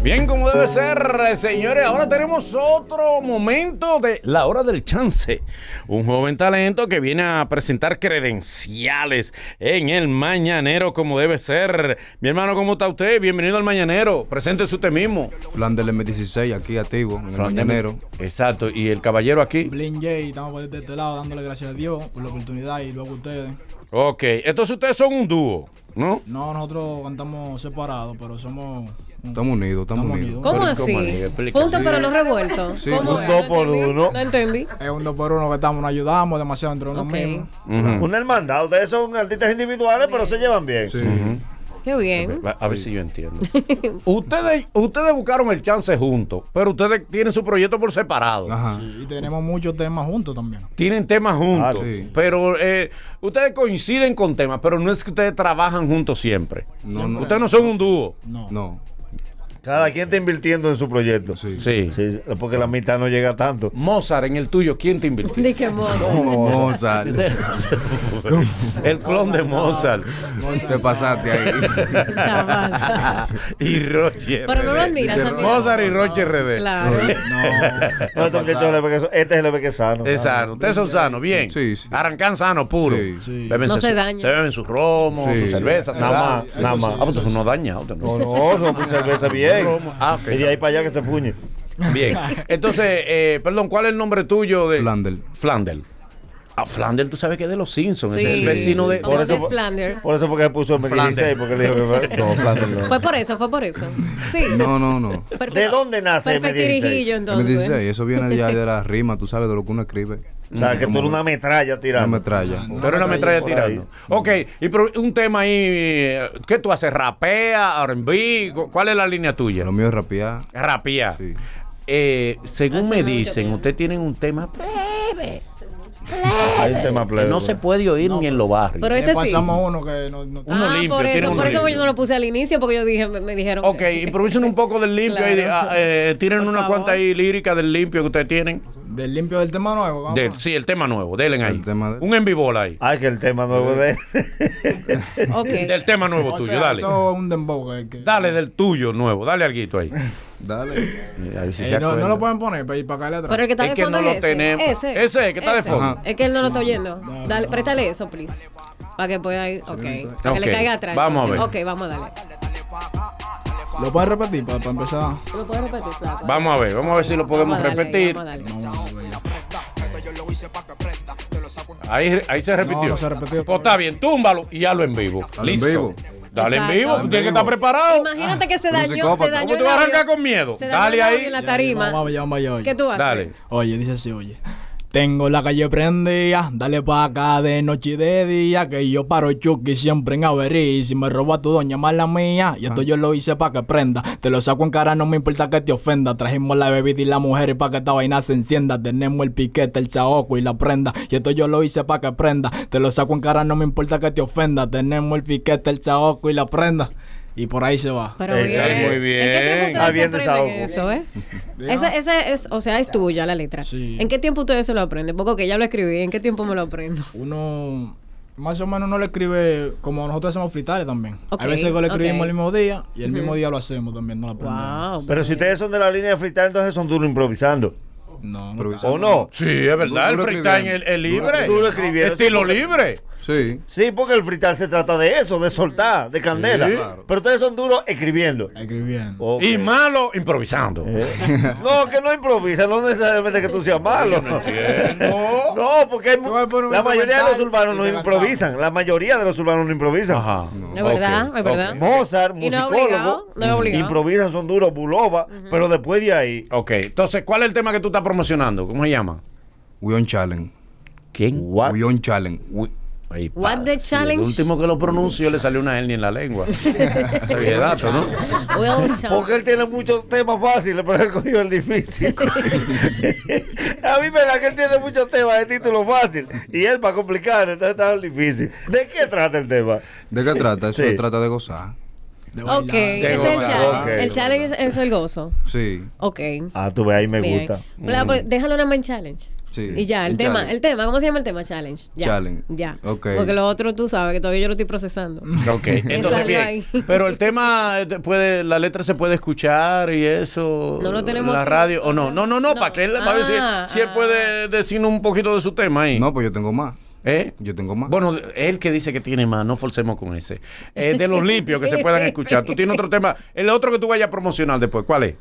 Bien, como debe ser, señores. Ahora tenemos otro momento de la hora del chance. Un joven talento que viene a presentar credenciales en el Mañanero, como debe ser. Mi hermano, ¿cómo está usted? Bienvenido al Mañanero. Preséntese usted mismo. Flander M16 aquí activo en el Mañanero. Exacto. ¿Y el caballero aquí? Blin J, estamos de este lado dándole gracias a Dios por la oportunidad y luego a ustedes. Ok. Entonces ustedes son un dúo, ¿no? No, nosotros cantamos separados, pero somos... Estamos unidos, estamos unidos. ¿Cómo así? Juntos pero no revueltos. Sí, ¿Cómo un es? 2 por 1. No entendí. Es un 2 por 1 que estamos, nos ayudamos demasiado entre unos mismos. Una hermandad. Ustedes son artistas individuales, pero se llevan bien. Sí. Qué bien. A ver si yo entiendo. Ustedes buscaron el chance juntos, pero ustedes tienen su proyecto por separado. Ajá. Y tenemos muchos temas juntos también. Tienen temas juntos, sí. pero ustedes coinciden con temas, pero no es que ustedes trabajan juntos siempre. No, no. Ustedes no son un dúo. No. No. Cada quien está invirtiendo en su proyecto. Sí. Sí. Sí, porque la mitad no llega tanto. Mozart, en el tuyo, ¿quién te invirtió? Di que modo. Mozart. El clon de Mozart. Te pasaste ahí. Y Roche. Pero no lo admiras, amigo. Mozart y Roche RD. Claro. No, este es el bebé que es sano. Es sano. Ustedes son sanos, bien. Sí, sí. Arrancan sano, puro. Sí. Sí. Bébense No se daña. Se beben sus romos, Sí. sus cervezas. Nada más, nada más. Ah, pues no daña. No, son cerveza bien. Ah, ok. Y de ahí para allá que se puñe. Bien. Entonces, perdón, ¿cuál es el nombre tuyo de Flander. Flander. Ah, Flander, tú sabes que es de los Simpsons, Sí. es el vecino de. Como Por eso Seth fue- Flanders. Por eso fue que se puso M16, porque le dijo que no, Flander no. Fue por eso. Sí. No. Perfecto. ¿De dónde nace Perfecto M16? dirigillo, entonces. M16, eso viene ya de la rima, tú sabes, de lo que uno escribe. O sea, que tú eres una metralla Una tirando. metralla. Pero una metralla por tirando. Ok, y un tema ahí. ¿Qué tú haces? ¿Rapea? ¿R&B? ¿Cuál es la línea tuya? Lo mío es rapear. Rapea. Sí. Según Hace me mucho dicen, tiempo. ustedes tienen un tema plebe, Hay un tema que plebe. no se puede oír ni en los barrios. Pero Le este sí. pasamos uno que no... Uno limpio, por tiene eso, uno por eso limpio. yo no lo puse al inicio, porque yo dije, me dijeron. Ok, improvisen un poco del limpio. Claro. Tienen Por una favor. cuanta ahí lírica del limpio que ustedes tienen. Del limpio del tema nuevo. vamos. Sí, el tema nuevo, denle ahí. El tema de- Un en vivola ahí. Ay, que el tema nuevo de... Ok. Del tema nuevo O tuyo, sea, dale. Eso es un dembow. Que... Dale del tuyo nuevo, dale alguito ahí. Dale. A ver si se no, acuerda. lo pueden poner para ir para acá atrás. Pero el que está Es de que fondo no lo es tenemos. ese. Ese que está de fondo. Ajá. Es que él no lo está oyendo. Dale, préstale eso, please. Para que pueda ir. Ok. Para que le Ok, caiga atrás. vamos a entonces. ver. Ok, vamos a darle. ¿Lo pueden repetir para empezar? ¿Tú lo puedes repetir, flaco? Vamos a ver si lo podemos Vamos a darle, repetir. vamos a darle. Ahí se repitió. No, no se repitió. Pues está bien, túmbalo y hazlo en vivo. Dale en Listo. vivo. Dale en Exacto. vivo, tú En tienes que vivo. estar preparado. Imagínate que se Como dañó, psicópata. se dañó ¿Cómo tú el vas a audio. arrancar con miedo? Se dañó Dale el audio ahí. en la tarima. Vamos allá. ¿Qué tú haces? Dale. Oye, dice así, oye. Tengo la calle prendida, dale pa' acá de noche y de día, que yo paro Chucky siempre en avería. Y si me roba tu doña, mala mía. Y esto yo lo hice pa' que prenda. Te lo saco en cara, no me importa que te ofenda. Trajimos la bebida y la mujer y pa' que esta vaina se encienda. Tenemos el piquete, el saoco y la prenda. Y esto yo lo hice pa' que prenda. Te lo saco en cara, no me importa que te ofenda. Tenemos el piquete, el saoco y la prenda. Y por ahí se va. Pero Está bien. muy bien. ¿En qué tiempo Ah, ustedes bien se aprenden desahogo. eso, Ese es, o sea, es tuya la letra. Sí. ¿En qué tiempo ustedes se lo aprenden? Porque que ya lo escribí, ¿en qué tiempo me lo aprendo? Uno más o menos no lo escribe como nosotros hacemos fritales también. Ok, A veces lo escribimos ok. el mismo día y el mismo día lo hacemos también, no lo aprendemos. Wow. Pero si ustedes son de la línea de freestyle, entonces son duros improvisando. No, Improvisando. ¿O no? Sí, es verdad, el Duro freestyle escribiendo. es libre. Duro escribiendo. Estilo libre. Sí. Sí, porque el freestyle se trata de eso, de soltar, de candela. Sí. Pero ustedes son duros escribiendo. escribiendo. Ok. Y malo improvisando. No, que no improvisa, no necesariamente que tú seas malo. Entiendo. No, porque hay Tú vas a poner un la mayoría de los instrumental urbanos y no te improvisan. La mayoría de los urbanos no improvisan. Ajá. Es verdad, Ok, es verdad. ok. Mozart, Y no es musicólogo, obligado, no es obligado. improvisan, son duros, Bulova, pero después de ahí, Ok, entonces, ¿cuál es el tema que tú estás promocionando? ¿Cómo se llama? We on challenge. ¿Quién? what? We on challenge. Ay, What the sí, challenge? el último que lo pronunció le salió una hernia en la lengua. Ese viejo dato, ¿no? Well, chao. Porque él tiene muchos temas fáciles, pero él cogió el difícil. A mí me da que él tiene muchos temas de título fácil y él para complicar, entonces está el difícil. ¿De qué trata el tema? ¿De qué trata? Eso Sí. trata de gozar. De Ok, bailar. ese es el goza, challenge. ok. El challenge es el gozo. Sí. Ok. Ah, tú ves, ahí me Bien. gusta. Déjalo nada más en challenge. Sí. Y ya, el tema, ¿cómo se llama el tema? Challenge. Ya. Challenge. Ya. Ok. Porque lo otro tú sabes que todavía yo lo estoy procesando. Ok, entonces salió bien. ahí. Pero el tema la letra se puede escuchar y eso. No lo tenemos en la aquí. radio. O no, para que él, para ver si él puede decirnos un poquito de su tema ahí. No, pues yo tengo más. ¿Eh? Yo tengo más. Bueno, él que dice que tiene más, no forcemos con ese. De los limpios que se puedan escuchar. Tú tienes otro tema. El otro que tú vayas a promocionar después, ¿cuál es?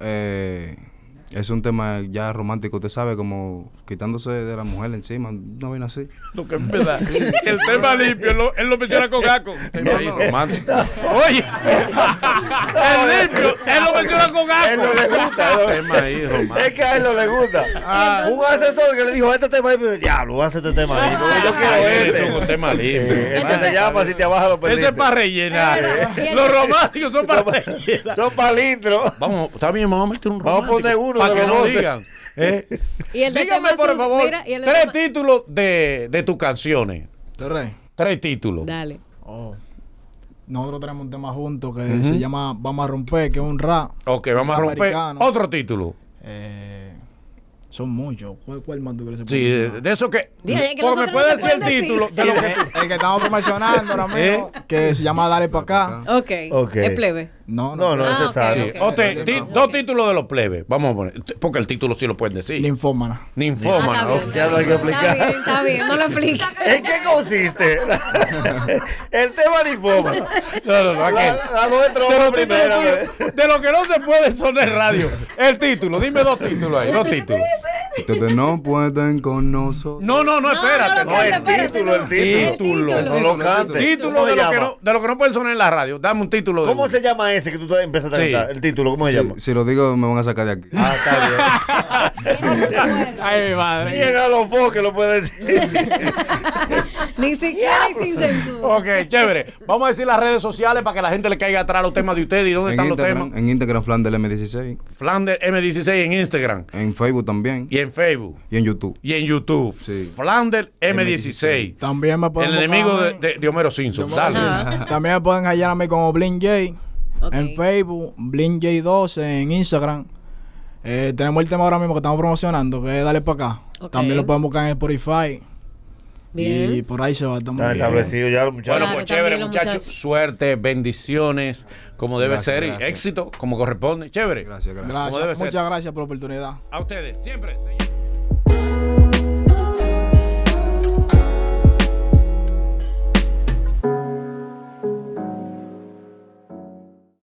Es un tema ya romántico, usted sabe, como quitándose de la mujer encima, no ven así. Lo que es verdad. El tema limpio, él lo menciona con Gaco. Romántico. Oye, el limpio, él lo menciona con A él no le Gaco. gusta. Tema ahí, romántico. Es que a él no le gusta. Un asesor que le dijo, este tema ahí, diablo, hace este tema ahí. porque yo quiero Un este. tema limpio. Este se llama Si te abajas lo perdiste. Ese es para rellenar. Los románticos son para rellenar. Son palindros. Vamos, está bien, vamos a meter un Vamos a romántico. poner uno para de que los no 12. digan. Y el de Dígame, tema por sus- favor, mira, y el de 3 tema- títulos de tus canciones. ¿Te rey? 3 títulos. Dale. Oh. Nosotros tenemos un tema juntos que se llama Vamos a romper, que es un rap. Ok, vamos a romper. Americano. Otro título. Son muchos. ¿Cuál más tú crees que se Sí, puede de mencionar? eso que. Dije, que Porque me nosotros puede no se decir el pueden título decir. de lo que. El que estamos promocionando ahora mismo, que se llama Dale Pa' Acá. Ok. Ok. Es plebe. No, No, no, ese ok, sabe. ok. Dos títulos de los plebes. Vamos a poner. Porque el título sí lo pueden decir. Linfómana. Ninfómana. Ah, está ok. bien, Ya lo hay que explicar. Está bien, no lo expliques. ¿En qué consiste? El tema linfoma. No, aquí. La nuestra De obra los primera. títulos tuyos, de lo que no se puede sonar radio. El título, dime 2 títulos ahí, 2 títulos. Ustedes no pueden con nosotros. No, espérate. No, el título, el título. No lo cantes. Título ¿Cómo de se lo, que llama? no, de lo que no pueden sonar en la radio. Dame un título de ¿Cómo uno. se llama ese que tú empezaste a Sí. cantar? El título, ¿cómo se llama? Si lo digo, me van a sacar de aquí. Ah, está bien. Ay, mi madre. Bien a los foques lo puede decir. Ni siquiera hay sin censura. Ok, chévere. Vamos a decir las redes sociales para que la gente le caiga atrás los temas de ustedes y dónde están los temas. En Instagram, Flander M16. Flander M16 en Instagram En Facebook también. y en Facebook Y en YouTube. y en YouTube. Sí. Flander M16. También me pueden El buscar enemigo a mí. de Homero Simpson. Dale. Ajá. También me pueden hallar a mí como Blink J Ok. en Facebook, Blink J2 en Instagram. Tenemos el tema ahora mismo que estamos promocionando, que es Dale Pa' Acá. Ok. También lo pueden buscar en Spotify. Bien. Y por ahí se va. Estamos Está bien. establecido ya los Bueno, muchachos. Claro, pues chévere, también los muchachos. muchachos. Suerte, bendiciones, como debe Gracias, ser, y gracias. éxito, como corresponde. Chévere. Gracias, gracias. Como debe Gracias. ser. Muchas gracias por la oportunidad. A ustedes, siempre, señor.